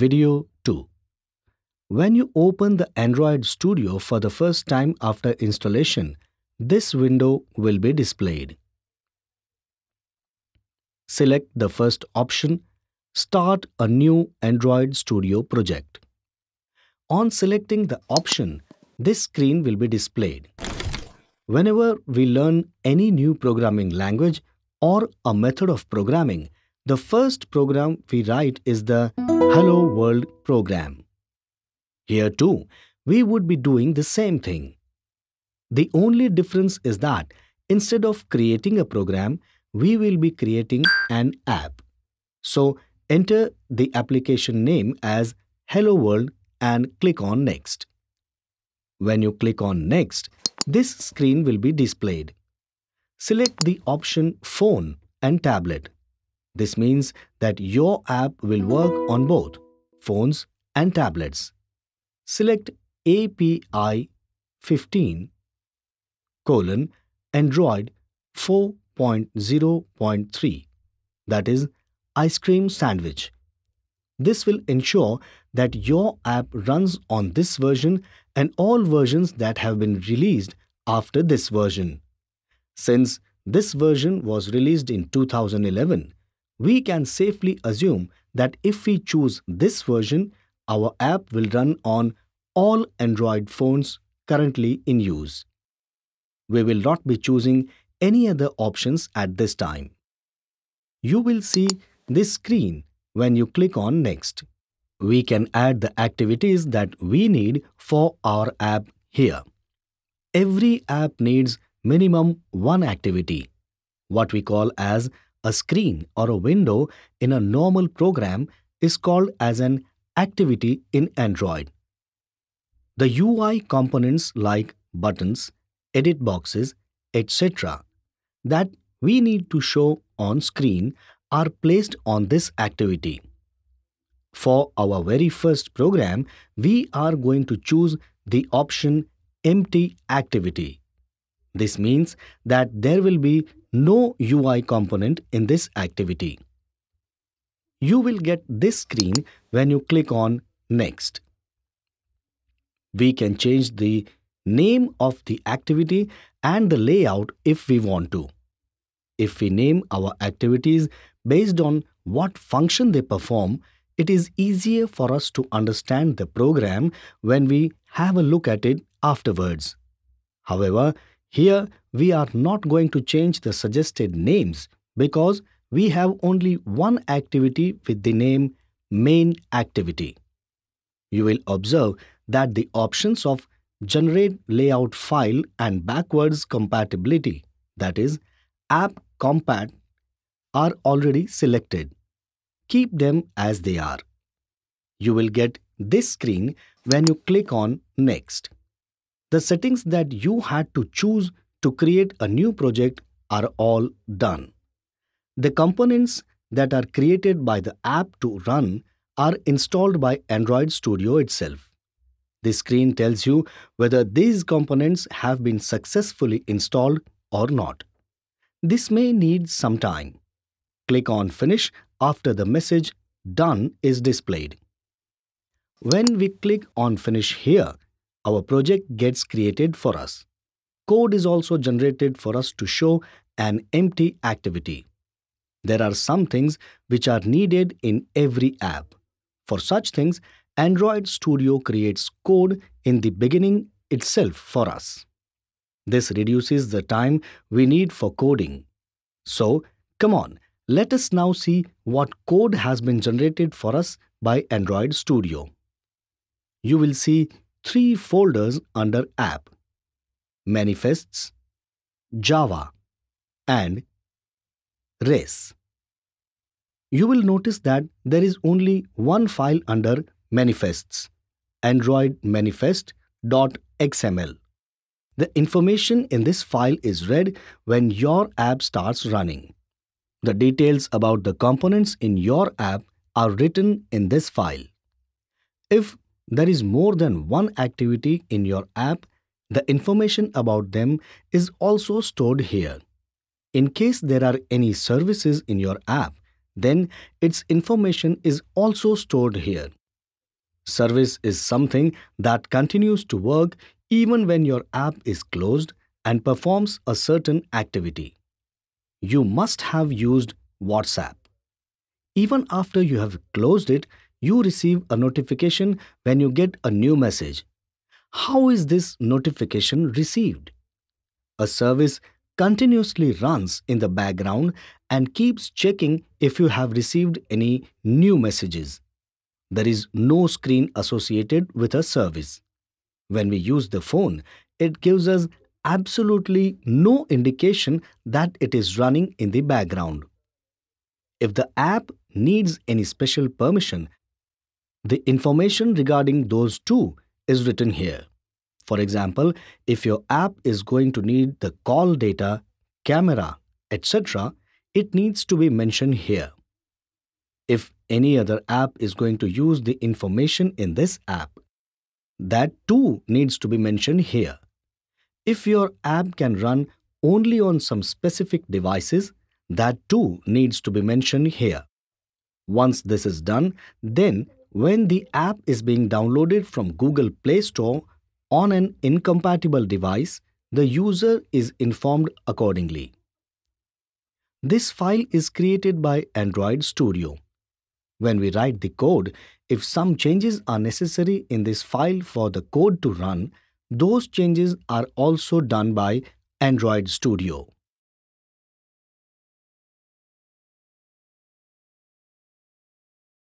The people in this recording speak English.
Video 2. When you open the Android Studio for the first time after installation, this window will be displayed. Select the first option, Start a new Android Studio project. On selecting the option, this screen will be displayed. Whenever we learn any new programming language or a method of programming, the first program we write is the Hello World program. Here too, we would be doing the same thing. The only difference is that instead of creating a program, we will be creating an app. So, enter the application name as Hello World and click on Next. When you click on Next, this screen will be displayed. Select the option Phone and Tablet. This means that your app will work on both phones and tablets. Select API 15 : Android 4.0.3, that is Ice Cream Sandwich. This will ensure that your app runs on this version and all versions that have been released after this version. Since this version was released in 2011, we can safely assume that if we choose this version, our app will run on all Android phones currently in use. We will not be choosing any other options at this time. You will see this screen when you click on Next. We can add the activities that we need for our app here. Every app needs minimum one activity. What we call as a screen or a window in a normal program is called as an activity in Android. The UI components like buttons, edit boxes, etc. that we need to show on screen are placed on this activity. For our very first program, we are going to choose the option Empty Activity. This means that there will be no UI component in this activity. You will get this screen when you click on Next. We can change the name of the activity and the layout if we want to. If we name our activities based on what function they perform, it is easier for us to understand the program when we have a look at it afterwards. However, here we are not going to change the suggested names because we have only one activity with the name Main Activity. You will observe that the options of Generate Layout File and Backwards Compatibility, that is, App Compat, are already selected. Keep them as they are. You will get this screen when you click on Next. The settings that you had to choose to create a new project are all done. The components that are created by the app to run are installed by Android Studio itself. This screen tells you whether these components have been successfully installed or not. This may need some time. Click on Finish after the message Done is displayed. When we click on Finish here, our project gets created for us. Code is also generated for us to show an empty activity. There are some things which are needed in every app. For such things, Android Studio creates code in the beginning itself for us. This reduces the time we need for coding. So, come on, let us now see what code has been generated for us by Android Studio. You will see 3 folders under App: Manifests, Java, and Res. You will notice that there is only one file under Manifests, Android manifest.xml. The information in this file is read when your app starts running. The details about the components in your app are written in this file. If there is more than one activity in your app, the information about them is also stored here. In case there are any services in your app, then its information is also stored here. Service is something that continues to work even when your app is closed and performs a certain activity. You must have used WhatsApp. Even after you have closed it, you receive a notification when you get a new message. How is this notification received? A service continuously runs in the background and keeps checking if you have received any new messages. There is no screen associated with a service. When we use the phone, it gives us absolutely no indication that it is running in the background. If the app needs any special permission, the information regarding those two is written here. For example, if your app is going to need the call data, camera, etc., it needs to be mentioned here. If any other app is going to use the information in this app, that too needs to be mentioned here. If your app can run only on some specific devices, that too needs to be mentioned here. Once this is done, then when the app is being downloaded from Google Play Store on an incompatible device, the user is informed accordingly. This file is created by Android Studio. When we write the code, if some changes are necessary in this file for the code to run, those changes are also done by Android Studio.